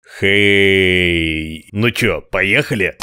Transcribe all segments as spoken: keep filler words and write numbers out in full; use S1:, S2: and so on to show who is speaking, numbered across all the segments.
S1: Хей, ну чё, поехали?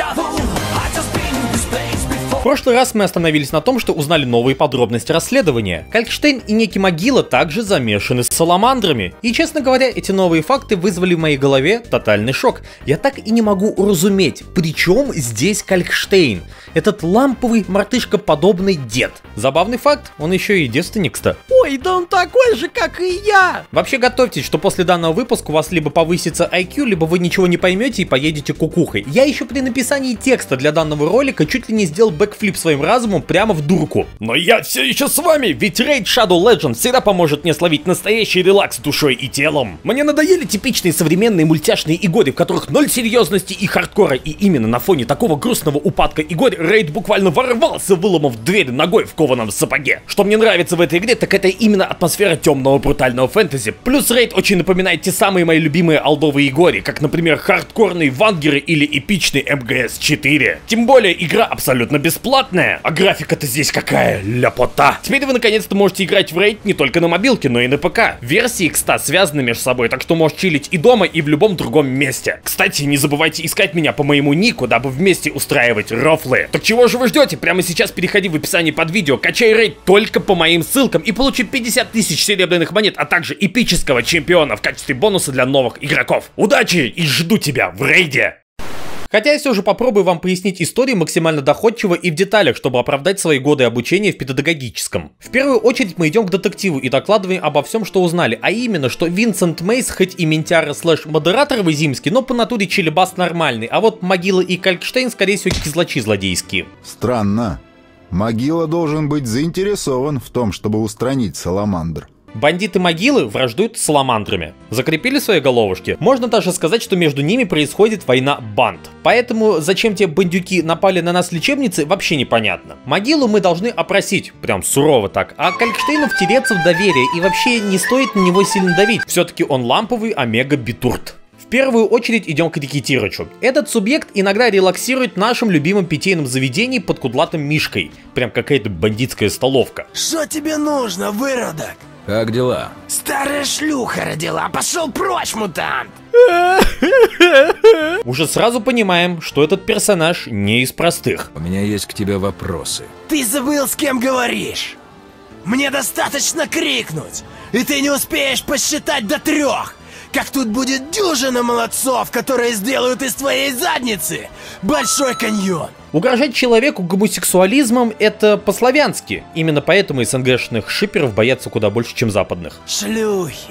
S1: В прошлый раз мы остановились на том, что узнали новые подробности расследования. Калькштейн и некий Могила также замешаны с саламандрами. И, честно говоря, эти новые факты вызвали в моей голове тотальный шок. Я так и не могу уразуметь, при чем здесь Калькштейн? Этот ламповый мартышкоподобный дед. Забавный факт, он еще и девственник-то.
S2: Ой, да он такой же, как и я!
S1: Вообще готовьтесь, что после данного выпуска у вас либо повысится ай кью, либо вы ничего не поймете и поедете кукухой. Я еще при написании текста для данного ролика чуть ли не сделал бэкфлип своим разумом прямо в дурку. Но я все еще с вами, ведь Raid Shadow Legends всегда поможет мне словить настоящий релакс душой и телом. Мне надоели типичные современные мультяшные игры, в которых ноль серьезности и хардкора, и именно на фоне такого грустного упадка игр Рейд буквально ворвался, выломав дверь ногой в кованом сапоге. Что мне нравится в этой игре, так это именно атмосфера темного брутального фэнтези. Плюс Рейд очень напоминает те самые мои любимые олдовые игры, как, например, хардкорные вангеры или эпичный эм гэ эс четыре. Тем более, игра абсолютно бесплатная, а графика-то здесь какая ляпота. Теперь вы наконец-то можете играть в Рейд не только на мобилке, но и на ПК. Версии, кстати, связаны между собой, так что можешь чилить и дома, и в любом другом месте. Кстати, не забывайте искать меня по моему нику, дабы вместе устраивать рофлы. Так чего же вы ждете? Прямо сейчас переходи в описание под видео, качай Рейд только по моим ссылкам и получи пятьдесят тысяч серебряных монет, а также эпического чемпиона в качестве бонуса для новых игроков. Удачи и жду тебя в Рейде! Хотя я все же попробую вам пояснить историю максимально доходчиво и в деталях, чтобы оправдать свои годы обучения в педагогическом. В первую очередь мы идем к детективу и докладываем обо всем, что узнали, а именно, что Винсент Мейс хоть и ментяра слэш модератор визимский, но по натуре чилибас нормальный, а вот Могила и Калькштейн скорее всего кизлачи злодейские.
S3: Странно. Могила должен быть заинтересован в том, чтобы устранить саламандр.
S1: Бандиты Могилы враждуют с саламандрами. Закрепили свои головушки? Можно даже сказать, что между ними происходит война банд. Поэтому зачем те бандюки напали на нас в лечебнице, вообще непонятно. Могилу мы должны опросить, прям сурово так, а Калькштейну втереться в доверие, и вообще не стоит на него сильно давить. Все-таки он ламповый омега-битурт. В первую очередь идем к Рикетирычу. Этот субъект иногда релаксирует в нашем любимом питейном заведении под кудлатым мишкой. Прям какая-то бандитская столовка.
S2: Что тебе нужно, выродок?
S4: Как дела?
S2: Старая шлюха родила, пошел прочь, мутант!
S1: Уже сразу понимаем, что этот персонаж не из простых.
S4: У меня есть к тебе вопросы.
S2: Ты забыл, с кем говоришь? Мне достаточно крикнуть, и ты не успеешь посчитать до трех. Как тут будет дюжина молодцов, которые сделают из твоей задницы большой каньон.
S1: Угрожать человеку гомосексуализмом — это по-славянски. Именно поэтому СНГшных шиперов боятся куда больше, чем западных.
S2: Шлюхи,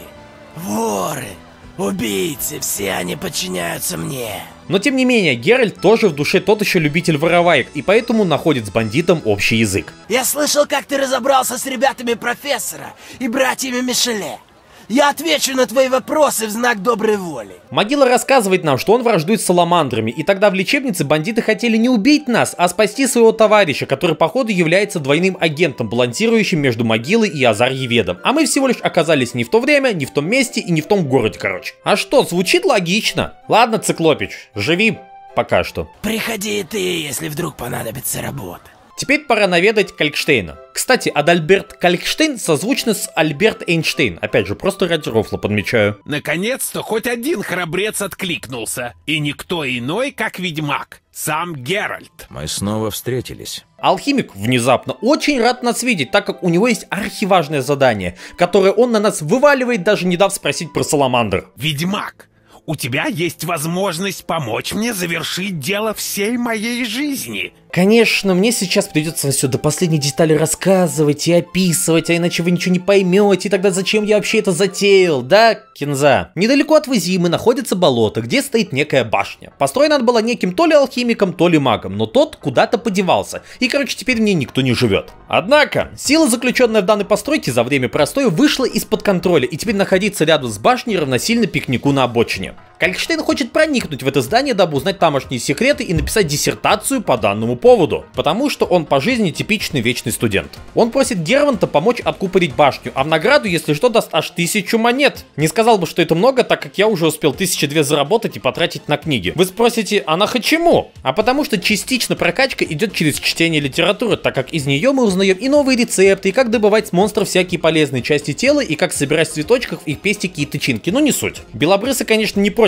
S2: воры, убийцы, все они подчиняются мне.
S1: Но тем не менее, Геральт тоже в душе тот еще любитель вороваек, и поэтому находит с бандитом общий язык.
S2: Я слышал, как ты разобрался с ребятами профессора и братьями Мишеле. Я отвечу на твои вопросы в знак доброй воли.
S1: Могила рассказывает нам, что он враждует с саламандрами, и тогда в лечебнице бандиты хотели не убить нас, а спасти своего товарища, который походу является двойным агентом, балансирующим между Могилой и Азарьеведом. А мы всего лишь оказались не в то время, не в том месте и не в том городе, короче. А что, звучит логично. Ладно, Циклопич, живи пока что.
S2: Приходи и ты, если вдруг понадобится работа.
S1: Теперь пора наведать Калькштейна. Кстати, Адальберт Калькштейн созвучно с Альберт Эйнштейн. Опять же, просто ради рофла подмечаю.
S5: Наконец-то хоть один храбрец откликнулся. И никто иной, как ведьмак. Сам Геральт.
S4: Мы снова встретились.
S1: Алхимик внезапно очень рад нас видеть, так как у него есть архиважное задание, которое он на нас вываливает, даже не дав спросить про саламандр.
S5: Ведьмак, у тебя есть возможность помочь мне завершить дело всей моей жизни.
S1: Конечно, мне сейчас придется все до последней детали рассказывать и описывать, а иначе вы ничего не поймете, и тогда зачем я вообще это затеял, да, Кинза? Недалеко от Визимы находится болото, где стоит некая башня. Построена она была неким то ли алхимиком, то ли магом, но тот куда-то подевался, и короче теперь в ней никто не живет. Однако, сила, заключенная в данной постройке за время простоя, вышла из-под контроля, и теперь находиться рядом с башней равносильно пикнику на обочине. Калькштейн хочет проникнуть в это здание, дабы узнать тамошние секреты и написать диссертацию по данному поводу, потому что он по жизни типичный вечный студент. Он просит Герванта помочь откупорить башню, а в награду, если что, даст аж тысячу монет. Не сказал бы, что это много, так как я уже успел тысячи две заработать и потратить на книги. Вы спросите, а нахуй чему? А потому что частично прокачка идет через чтение литературы, так как из нее мы узнаем и новые рецепты, и как добывать с монстров всякие полезные части тела, и как собирать в цветочках их пестики и тычинки, но не суть. Белобрысы, конечно, не против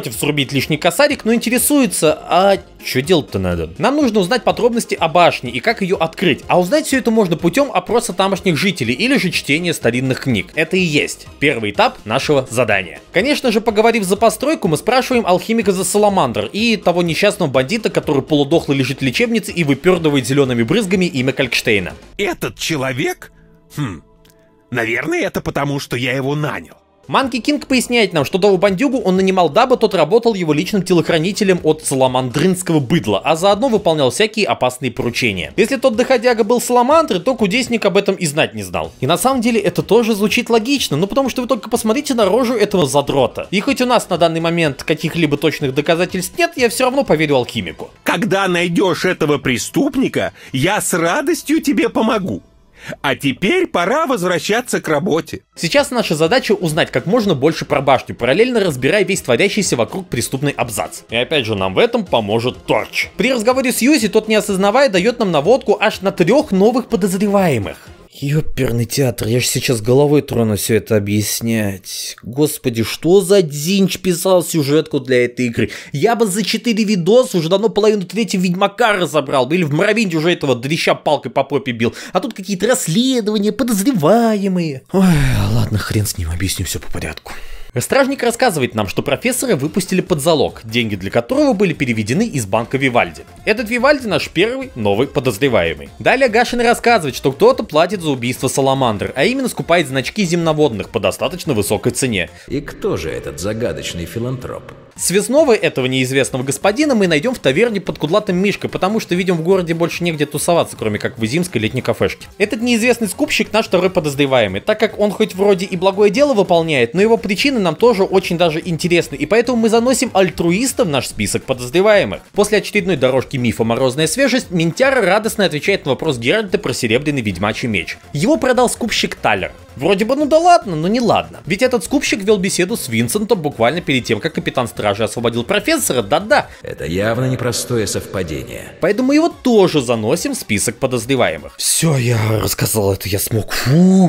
S1: против срубить лишний косарик, но интересуется, а что делать-то надо? Нам нужно узнать подробности о башне и как ее открыть, а узнать все это можно путем опроса тамошних жителей или же чтения старинных книг. Это и есть первый этап нашего задания. Конечно же, поговорив за постройку, мы спрашиваем алхимика за Саламандр и того несчастного бандита, который полудохлый лежит в лечебнице и выпердывает зелеными брызгами имя Калькштейна.
S5: Этот человек? Хм, наверное, это потому, что я его нанял.
S1: Манки Кинг поясняет нам, что того бандюгу он нанимал, дабы тот работал его личным телохранителем от саламандринского быдла, а заодно выполнял всякие опасные поручения. Если тот доходяга был саламандры, то кудесник об этом и знать не знал. И на самом деле это тоже звучит логично, ну потому что вы только посмотрите на рожу этого задрота. И хоть у нас на данный момент каких-либо точных доказательств нет, я все равно поверю алхимику.
S5: Когда найдешь этого преступника, я с радостью тебе помогу. А теперь пора возвращаться к работе.
S1: Сейчас наша задача узнать как можно больше про башню, параллельно разбирая весь творящийся вокруг преступный абзац. И опять же нам в этом поможет Торч. При разговоре с Юзи тот, не осознавая, дает нам наводку аж на трех новых подозреваемых. Ёперный театр, я же сейчас головой трону все это объяснять. Господи, что за динч писал сюжетку для этой игры? Я бы за четыре видоса уже давно половину третьего Ведьмака разобрал, или в Моровинде уже этого дрища палкой по попе бил. А тут какие-то расследования, подозреваемые. Ой, ладно, хрен с ним, объясню все по порядку. Стражник рассказывает нам, что профессора выпустили под залог, деньги для которого были переведены из банка Вивальди. Этот Вивальди наш первый новый подозреваемый. Далее Гашин рассказывает, что кто-то платит за убийство Саламандр, а именно скупает значки земноводных по достаточно высокой цене.
S4: И кто же этот загадочный филантроп?
S1: Связного этого неизвестного господина мы найдем в таверне под Кудлатым Мишкой, потому что, видим, в городе больше негде тусоваться, кроме как в изимской летней кафешке. Этот неизвестный скупщик наш второй подозреваемый, так как он хоть вроде и благое дело выполняет, но его причины нам тоже очень даже интересны, и поэтому мы заносим альтруиста в наш список подозреваемых. После очередной дорожки мифа «Морозная свежесть» Минтяра радостно отвечает на вопрос Геральта про серебряный ведьмачий меч. Его продал скупщик Талер. Вроде бы ну да ладно, но не ладно. Ведь этот скупщик вел беседу с Винсентом буквально перед тем, как капитан стражи освободил профессора, да-да.
S4: Это явно непростое совпадение.
S1: Поэтому его тоже заносим в список подозреваемых. Все, я рассказал это, я смог. Фух.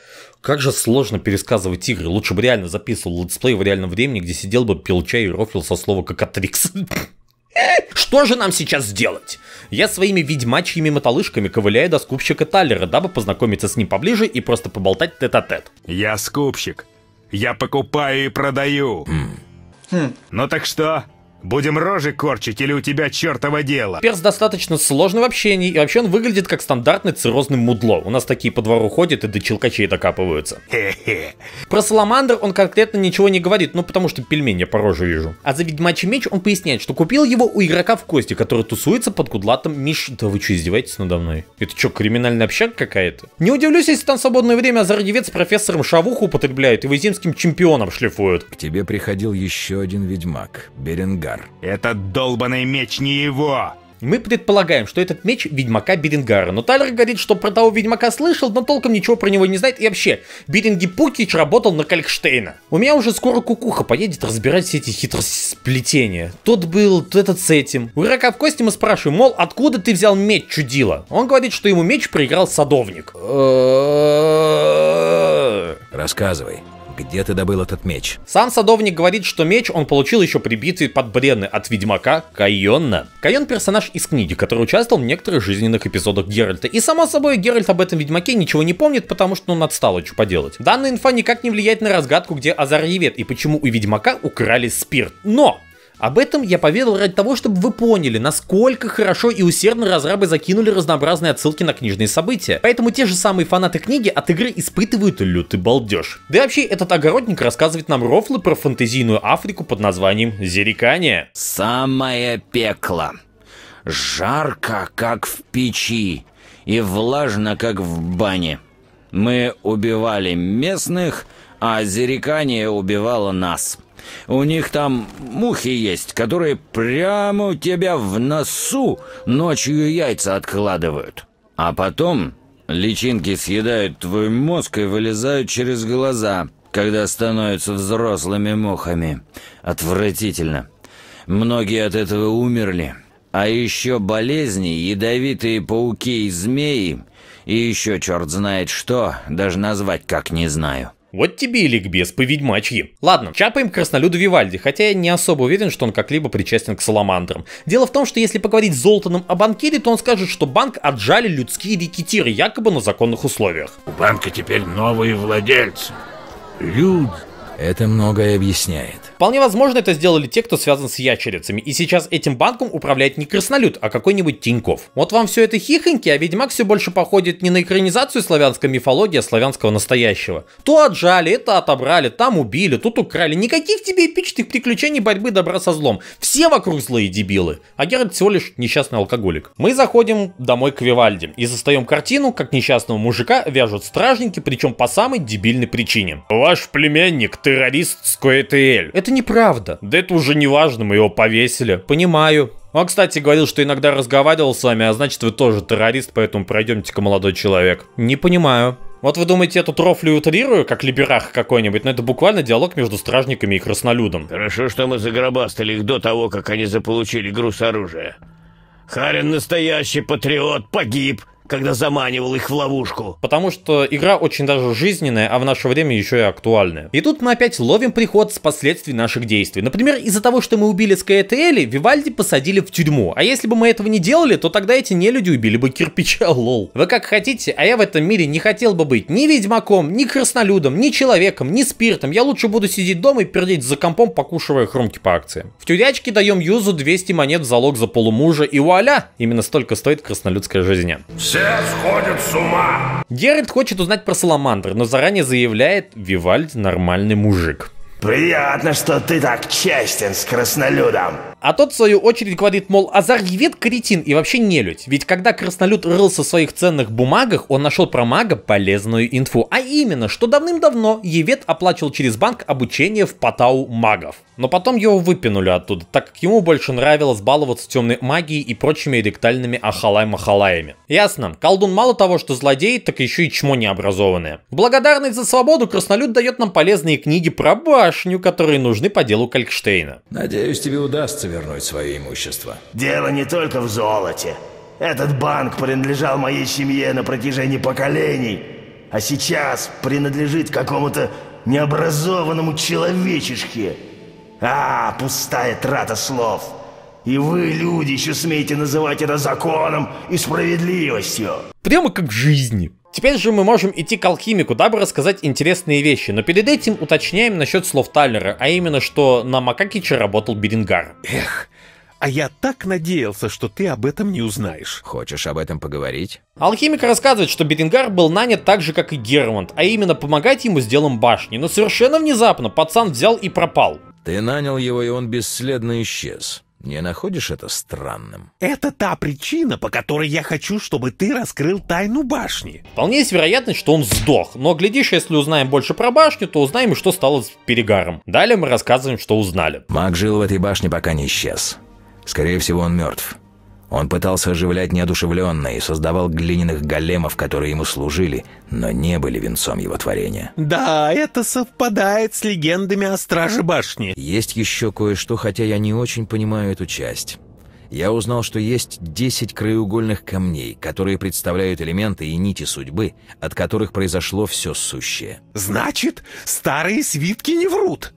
S1: Как же сложно пересказывать игры. Лучше бы реально записывал летсплей в реальном времени, где сидел бы, пил чай и рофлил со слова «кокатрикс». Что же нам сейчас сделать? Я своими ведьмачьими мотолыжками ковыляю до скупщика Таллера, дабы познакомиться с ним поближе и просто поболтать тет-а-тет.
S6: Я скупщик. Я покупаю и продаю.
S1: Хм.
S6: Ну так что? Будем рожи корчить или у тебя чертово дело?
S1: Перс достаточно сложный в общении, и вообще он выглядит как стандартный циррозный мудло. У нас такие по двору ходят и до челкачей докапываются.
S6: Хе-хе.
S1: Про Саламандр он конкретно ничего не говорит, ну потому что пельмень я по роже вижу. А за ведьмачий меч он поясняет, что купил его у игрока в кости, который тусуется под Кудлатым Миш... Да вы что, издеваетесь надо мной? Это что, криминальная общага какая-то? Не удивлюсь, если там в свободное время Азарьевец с профессором шавуху употребляют и визимским чемпионом шлифуют.
S4: К тебе приходил еще один ведьмак, Беренгар.
S6: Этот долбаный меч не его.
S1: Мы предполагаем, что этот меч ведьмака Беренгара, но Тайлер говорит, что про того ведьмака слышал, но толком ничего про него не знает, и вообще, Беренги Пукич работал на Калькштейна. У меня уже скоро кукуха поедет разбирать все эти хитросплетения. Тот был, тот этот с этим. У игрока в кости мы спрашиваем, мол, откуда ты взял меч, чудила? Он говорит, что ему меч проиграл садовник.
S4: Рассказывай. Где ты добыл этот меч?
S1: Сам садовник говорит, что меч он получил еще при битве под Бренны от ведьмака Кайонна. Кайон персонаж из книги, который участвовал в некоторых жизненных эпизодах Геральта. И само собой, Геральт об этом ведьмаке ничего не помнит, потому что он отстал, что поделать. Данная инфа никак не влияет на разгадку, где Азарьевет и почему у ведьмака украли спирт. Но! Об этом я поведал ради того, чтобы вы поняли, насколько хорошо и усердно разрабы закинули разнообразные отсылки на книжные события. Поэтому те же самые фанаты книги от игры испытывают лютый балдеж. Да и вообще, этот огородник рассказывает нам рофлы про фэнтезийную Африку под названием Зерикания.
S7: Самое пекло. Жарко, как в печи, и влажно, как в бане. Мы убивали местных, а Зерикания убивала нас. У них там мухи есть, которые прямо у тебя в носу ночью яйца откладывают. А потом личинки съедают твой мозг и вылезают через глаза, когда становятся взрослыми мухами. Отвратительно. Многие от этого умерли. А еще болезни, ядовитые пауки и змеи, и еще черт знает что, даже назвать как не знаю.
S1: Вот тебе и ликбез по-ведьмачьи. Ладно, чапаем краснолюду Вивальди, хотя я не особо уверен, что он как-либо причастен к саламандрам. Дело в том, что если поговорить с Золтаном о банкире, то он скажет, что банк отжали людские рекетиры, якобы на законных условиях.
S8: У банка теперь новые владельцы. Люди.
S4: Это многое объясняет.
S1: Вполне возможно, это сделали те, кто связан с ящерицами, и сейчас этим банком управляет не краснолюд, а какой-нибудь Тиньков. Вот вам все это хихоньки, а Ведьмак все больше походит не на экранизацию славянской мифологии, а славянского настоящего. То отжали, это отобрали, там убили, тут украли. Никаких тебе эпичных приключений борьбы добра со злом. Все вокруг злые дебилы, а Геральт всего лишь несчастный алкоголик. Мы заходим домой к Вивальди и застаем картину, как несчастного мужика вяжут стражники, причем по самой дебильной причине. Ваш племянник террорист Скоэтиэль. Это неправда. Да это уже не важно, мы его повесили. Понимаю. Он, кстати, говорил, что иногда разговаривал с вами, а значит, вы тоже террорист, поэтому пройдемте-ка, молодой человек. Не понимаю. Вот вы думаете, эту трофлю утрирую, как либерах какой-нибудь, но это буквально диалог между стражниками и краснолюдом.
S8: Хорошо, что мы загробастали их до того, как они заполучили груз оружия. Харин настоящий патриот погиб, когда заманивал их в ловушку.
S1: Потому что игра очень даже жизненная, а в наше время еще и актуальная. И тут мы опять ловим приход с последствий наших действий. Например, из-за того, что мы убили Скоэтиэля, Вивальди посадили в тюрьму. А если бы мы этого не делали, то тогда эти нелюди убили бы кирпича, лол. Вы как хотите, а я в этом мире не хотел бы быть ни ведьмаком, ни краснолюдом, ни человеком, ни спиртом. Я лучше буду сидеть дома и пердеть за компом, покушивая хрумки по акциям. В тюрячке даем Юзу двести монет в залог за полумужа, и вуаля! Именно столько стоит краснолюдская жизнь.
S8: Все сходят с ума.
S1: Геральт хочет узнать про саламандр, но заранее заявляет: Вивальди нормальный мужик.
S2: Приятно, что ты так честен с краснолюдом.
S1: А тот, в свою очередь, говорит, мол, Азар Евет кретин и вообще нелюдь. Ведь когда краснолюд рылся в своих ценных бумагах, он нашел про мага полезную инфу. А именно, что давным-давно Евет оплачивал через банк обучение в Патау магов. Но потом его выпинули оттуда, так как ему больше нравилось баловаться темной магией и прочими ректальными ахалай-махалаями. Ясно, колдун мало того, что злодей, так еще и чмо необразованное. В благодарность за свободу краснолюд дает нам полезные книги про башню, которые нужны по делу Калькштейна.
S4: Надеюсь, тебе удастся вернуть свое имущество.
S2: Дело не только в золоте. Этот банк принадлежал моей семье на протяжении поколений, а сейчас принадлежит какому-то необразованному человечешке. А, пустая трата слов. И вы, люди, еще смеете называть это законом и справедливостью.
S1: Прямо как в жизни. Теперь же мы можем идти к алхимику, дабы рассказать интересные вещи, но перед этим уточняем насчет слов Тайлера, а именно, что на Макакиче работал Беренгар.
S5: Эх, а я так надеялся, что ты об этом не узнаешь.
S4: Хочешь об этом поговорить?
S1: Алхимик рассказывает, что Беренгар был нанят так же, как и Гервант, а именно помогать ему с делом башни, но совершенно внезапно пацан взял и пропал.
S4: Ты нанял его, и он бесследно исчез. Не находишь это странным?
S5: Это та причина, по которой я хочу, чтобы ты раскрыл тайну башни.
S1: Вполне есть вероятность, что он сдох, но глядишь, если узнаем больше про башню, то узнаем и что стало с Перегаром. Далее мы рассказываем, что узнали.
S4: Маг жил в этой башне, пока не исчез. Скорее всего, он мертв. Он пытался оживлять неодушевленное и создавал глиняных големов, которые ему служили, но не были венцом его творения.
S5: Да, это совпадает с легендами о Страже Башни.
S4: Есть еще кое-что, хотя я не очень понимаю эту часть. Я узнал, что есть десять краеугольных камней, которые представляют элементы и нити судьбы, от которых произошло все сущее.
S5: Значит, старые свитки не врут.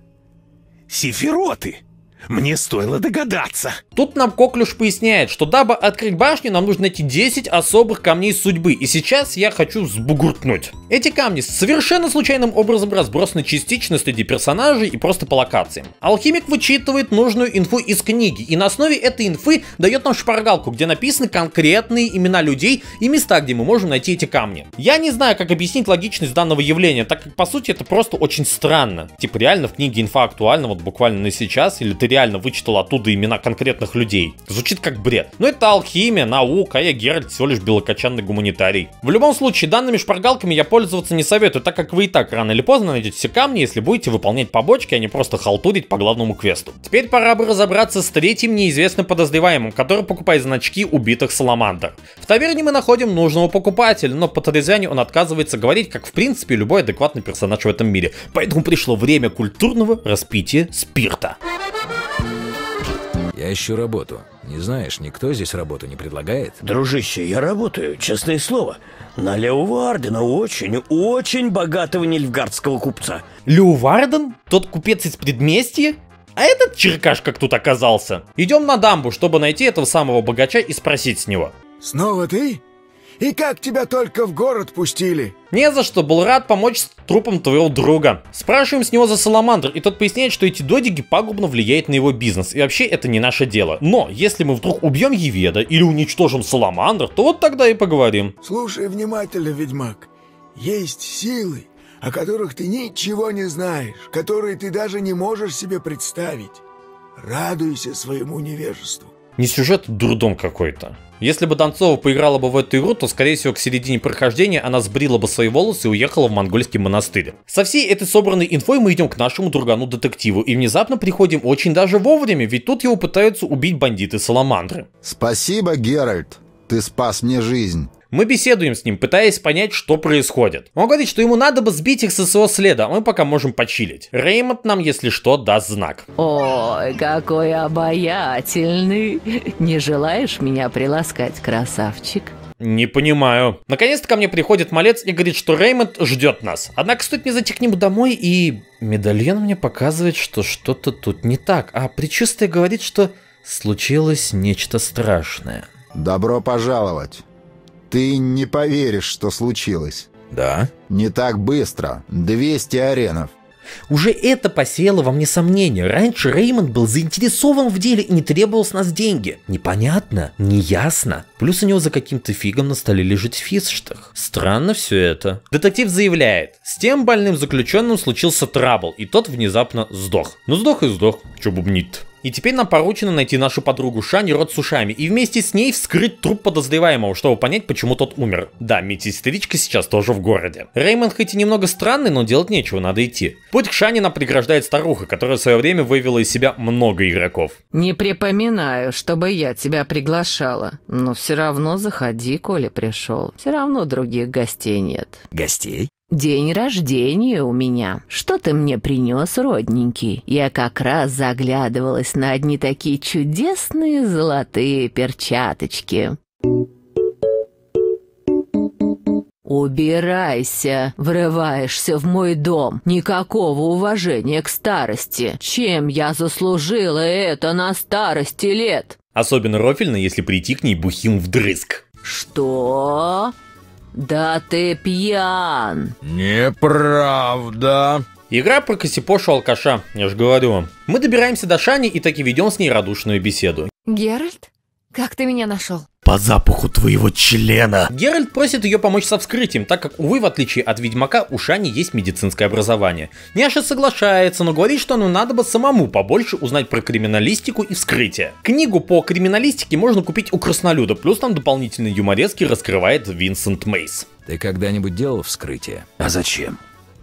S5: Сефироты. Мне стоило догадаться.
S1: Тут нам Коклюш поясняет, что дабы открыть башню, нам нужно найти десять особых камней судьбы, и сейчас я хочу сбугуртнуть. Эти камни совершенно случайным образом разбросаны частично среди персонажей и просто по локациям. Алхимик вычитывает нужную инфу из книги, и на основе этой инфы дает нам шпаргалку, где написаны конкретные имена людей и места, где мы можем найти эти камни. Я не знаю, как объяснить логичность данного явления, так как по сути это просто очень странно. Типа реально в книге инфа актуальна вот буквально на сейчас, или ты реально вычитал оттуда имена конкретных людей. Звучит как бред. Но это алхимия, наука, а я Геральт всего лишь белокочанный гуманитарий. В любом случае, данными шпаргалками я пользоваться не советую, так как вы и так рано или поздно найдете все камни, если будете выполнять побочки, а не просто халтурить по главному квесту. Теперь пора бы разобраться с третьим неизвестным подозреваемым, который покупает значки убитых саламандр. В таверне мы находим нужного покупателя, но по подозрению он отказывается говорить, как в принципе любой адекватный персонаж в этом мире. Поэтому пришло время культурного распития спирта.
S4: Я ищу работу. Не знаешь, никто здесь работу не предлагает?
S8: Дружище, я работаю, честное слово. На Леувардена очень, очень богатого нильфгардского купца.
S1: Леуварден? Тот купец из предместья? А этот черкаш как тут оказался? Идем на дамбу, чтобы найти этого самого богача и спросить с него.
S9: Снова ты? И как тебя только в город пустили?
S1: Не за что, был рад помочь с трупом твоего друга. Спрашиваем с него за саламандр, и тот поясняет, что эти додики пагубно влияют на его бизнес, и вообще это не наше дело. Но если мы вдруг убьем Еведа или уничтожим саламандр, то вот тогда и поговорим.
S9: Слушай внимательно, ведьмак. Есть силы, о которых ты ничего не знаешь, которые ты даже не можешь себе представить. Радуйся своему невежеству.
S1: Не сюжет, дурдом какой-то. Если бы Донцова поиграла бы в эту игру, то, скорее всего, к середине прохождения она сбрила бы свои волосы и уехала в монгольский монастырь. Со всей этой собранной инфой мы идем к нашему другану-детективу и внезапно приходим очень даже вовремя, ведь тут его пытаются убить бандиты-саламандры.
S3: Спасибо, Геральт. Ты спас мне жизнь.
S1: Мы беседуем с ним, пытаясь понять, что происходит. Он говорит, что ему надо бы сбить их со своего следа, а мы пока можем почилить. Реймонд нам, если что, даст знак.
S10: Ой, какой обаятельный. Не желаешь меня приласкать, красавчик?
S1: Не понимаю. Наконец-то ко мне приходит малец и говорит, что Реймонд ждет нас. Однако стоит мне зайти к нему домой, и медальон мне показывает, что что-то тут не так. А предчувствие говорит, что случилось нечто страшное.
S3: Добро пожаловать. Ты не поверишь, что случилось.
S4: Да?
S3: Не так быстро. двести аренов.
S1: Уже это посеяло во мне сомнения. Раньше Реймонд был заинтересован в деле и не требовал с нас деньги. Непонятно, неясно. Плюс у него за каким-то фигом на столе лежит фисштах. Странно все это. Детектив заявляет, с тем больным заключенным случился трабл, и тот внезапно сдох. Ну сдох и сдох, чё бубнит. И теперь нам поручено найти нашу подругу Шани род с ушами и вместе с ней вскрыть труп подозреваемого, чтобы понять, почему тот умер. Да, медсестричка сейчас тоже в городе. Реймонд хоть и немного странный, но делать нечего, надо идти. Путь к Шани нам преграждает старуха, которая в свое время вывела из себя много игроков.
S10: Не припоминаю, чтобы я тебя приглашала. Но все равно заходи, коли пришел. Все равно других гостей нет.
S4: Гостей?
S10: День рождения у меня. Что ты мне принес, родненький? Я как раз заглядывалась на одни такие чудесные золотые перчаточки. Убирайся, врываешься в мой дом. Никакого уважения к старости. Чем я заслужила это на старости лет?
S1: Особенно рофильно, если прийти к ней бухим вдрызг.
S10: Что? Да ты пьян.
S6: Неправда.
S1: Игра про косипошу алкаша, я же говорю вам. Мы добираемся до Шани и таки ведем с ней радушную беседу.
S11: Геральт, как ты меня нашел?
S8: По запаху твоего члена.
S1: Геральт просит ее помочь со вскрытием, так как, увы, в отличие от ведьмака, у Шани есть медицинское образование. Няша соглашается, но говорит, что нам надо бы самому побольше узнать про криминалистику и вскрытие. Книгу по криминалистике можно купить у краснолюда, плюс там дополнительные юморески раскрывает Винсент Мейс.
S4: Ты когда-нибудь делал вскрытие?
S2: А зачем?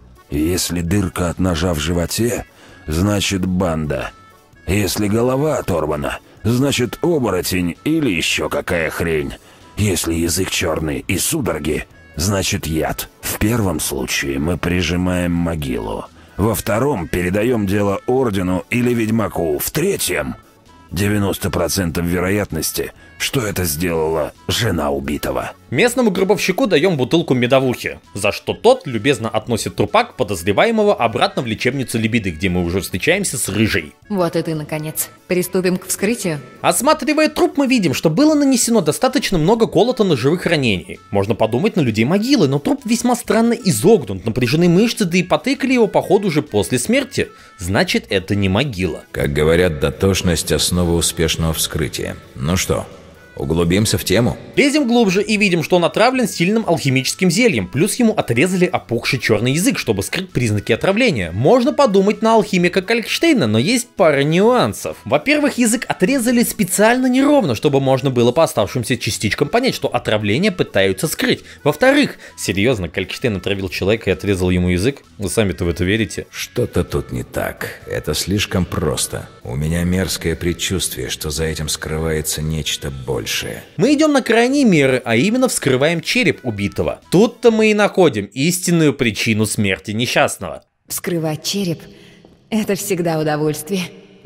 S2: Если дырка от ножа в животе, значит банда. Если голова оторвана, значит оборотень или еще какая хрень. Если язык черный и судороги, значит яд. В первом случае мы прижимаем могилу. Во втором передаем дело ордену или ведьмаку. В третьем девяносто процентов вероятности, что это сделала жена убитого.
S1: Местному гробовщику даем бутылку медовухи, за что тот любезно относит трупак подозреваемого обратно в лечебницу Лебеды, где мы уже встречаемся с Рыжей.
S11: Вот и ты, наконец. Приступим к вскрытию.
S1: Осматривая труп, мы видим, что было нанесено достаточно много колото-ножевых ранений. Можно подумать на людей могилы, но труп весьма странно изогнут, напряжены мышцы, да и потыкали его походу уже после смерти. Значит, это не могила.
S4: Как говорят, дотошность – основа успешного вскрытия. Ну что, углубимся в тему?
S1: Лезем глубже и видим, что он отравлен сильным алхимическим зельем, плюс ему отрезали опухший черный язык, чтобы скрыть признаки отравления. Можно подумать на алхимика Калькштейна, но есть пара нюансов. Во-первых, язык отрезали специально неровно, чтобы можно было по оставшимся частичкам понять, что отравление пытаются скрыть. Во-вторых, серьезно, Калькштейн отравил человека и отрезал ему язык? Вы сами-то в это верите?
S4: Что-то тут не так. Это слишком просто. У меня мерзкое предчувствие, что за этим скрывается нечто большее.
S1: Мы идем на крайние меры, а именно вскрываем череп убитого. Тут-то мы и находим истинную причину смерти несчастного.
S11: Вскрывать череп – это всегда удовольствие.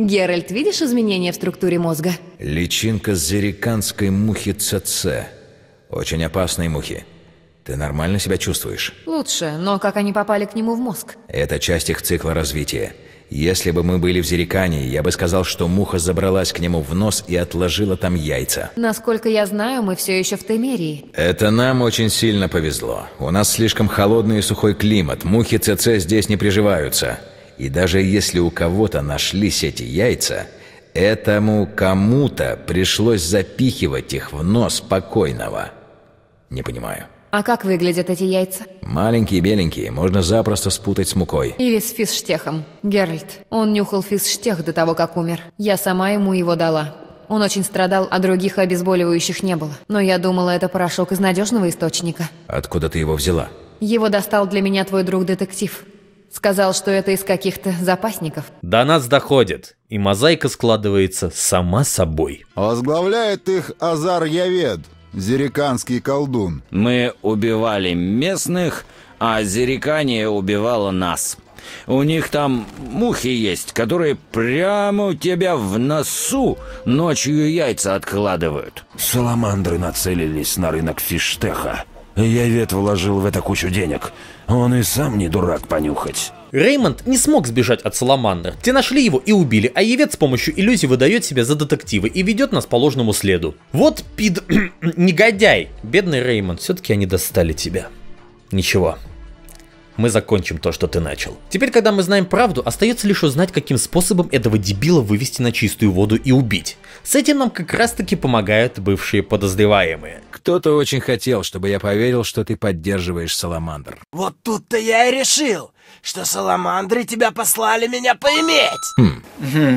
S11: Геральт, видишь изменения в структуре мозга?
S4: Личинка зериканской мухи ЦЦ. Очень опасные мухи. Ты нормально себя чувствуешь?
S11: Лучше, но как они попали к нему в мозг?
S4: Это часть их цикла развития. Если бы мы были в Зерикане, я бы сказал, что муха забралась к нему в нос и отложила там яйца.
S11: Насколько я знаю, мы все еще в Темерии.
S4: Это нам очень сильно повезло. У нас слишком холодный и сухой климат. Мухи ЦЦ здесь не приживаются. И даже если у кого-то нашлись эти яйца, этому кому-то пришлось запихивать их в нос покойного. Не понимаю.
S11: А как выглядят эти яйца?
S4: Маленькие, беленькие, можно запросто спутать с мукой.
S11: Или с физштехом. Геральт, он нюхал физштех до того, как умер. Я сама ему его дала. Он очень страдал, а других обезболивающих не было. Но я думала, это порошок из надежного источника.
S4: Откуда ты его взяла?
S11: Его достал для меня твой друг-детектив. Сказал, что это из каких-то запасников.
S1: До нас доходит, и мозаика складывается сама собой.
S3: Возглавляет их Азар Явед, зериканский колдун.
S7: Мы убивали местных, а Зерикания убивала нас. У них там мухи есть, которые прямо у тебя в носу ночью яйца откладывают.
S2: Саламандры нацелились на рынок фиштеха. Явед вложил в это кучу денег. Он и сам не дурак понюхать.
S1: Реймонд не смог сбежать от Саламандр. Те нашли его и убили, а Явед с помощью иллюзий выдает себя за детектива и ведет нас по ложному следу. Вот пид... негодяй. Бедный Реймонд, все-таки они достали тебя. Ничего. Мы закончим то, что ты начал. Теперь, когда мы знаем правду, остается лишь узнать, каким способом этого дебила вывести на чистую воду и убить. С этим нам как раз таки помогают бывшие подозреваемые.
S4: Кто-то очень хотел, чтобы я поверил, что ты поддерживаешь Саламандр.
S2: Вот тут-то я и решил, что Саламандры тебя послали меня поиметь.
S4: Хм. Угу.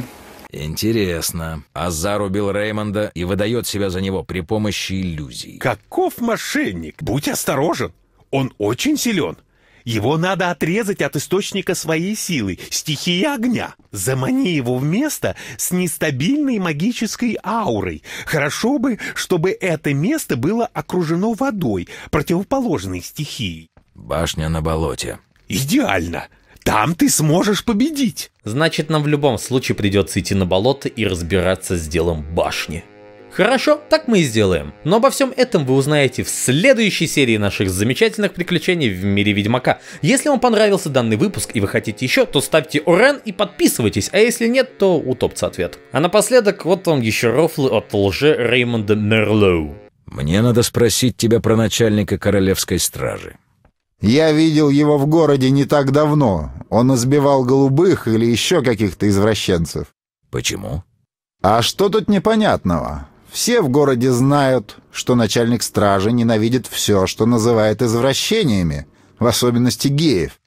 S4: Интересно. Азар убил Реймонда и выдает себя за него при помощи иллюзий.
S5: Каков мошенник? Будь осторожен. Он очень силен. Его надо отрезать от источника своей силы, стихии огня. Замани его в место с нестабильной магической аурой. Хорошо бы, чтобы это место было окружено водой, противоположной стихии.
S4: Башня на болоте.
S5: Идеально. Там ты сможешь победить.
S1: Значит, нам в любом случае придется идти на болото и разбираться с делом башни. Хорошо, так мы и сделаем. Но обо всем этом вы узнаете в следующей серии наших замечательных приключений в мире Ведьмака. Если вам понравился данный выпуск и вы хотите еще, то ставьте орен и подписывайтесь, а если нет, то утопца ответ. А напоследок, вот вам еще рофлы от лже Реймонда Мерлоу.
S4: Мне надо спросить тебя про начальника королевской стражи.
S3: Я видел его в городе не так давно. Он избивал голубых или еще каких-то извращенцев.
S4: Почему?
S3: А что тут непонятного? Все в городе знают, что начальник стражи ненавидит все, что называет извращениями, в особенности геев.